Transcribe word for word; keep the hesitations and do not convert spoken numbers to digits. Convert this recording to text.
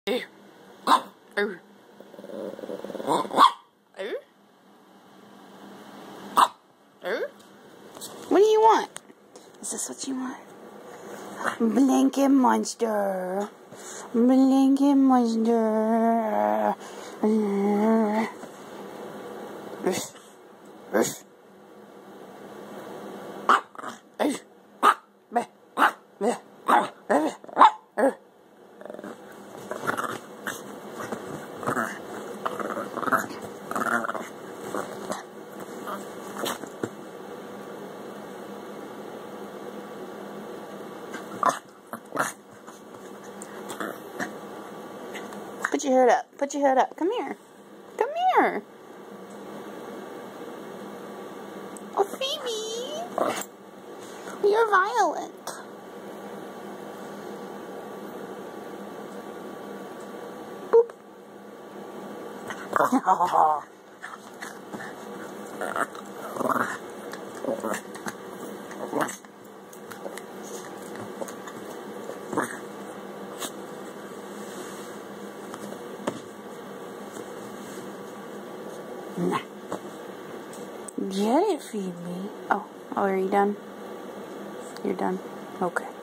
What do you want? Is this what you want? Blanket monster. Blanket monster. Put your head up. Put your head up. Come here. Come here. Oh, Phoebe. You're violent. Boop. Oh. Nah. Get it, Phoebe. Oh, oh, are you done? You're done? Okay.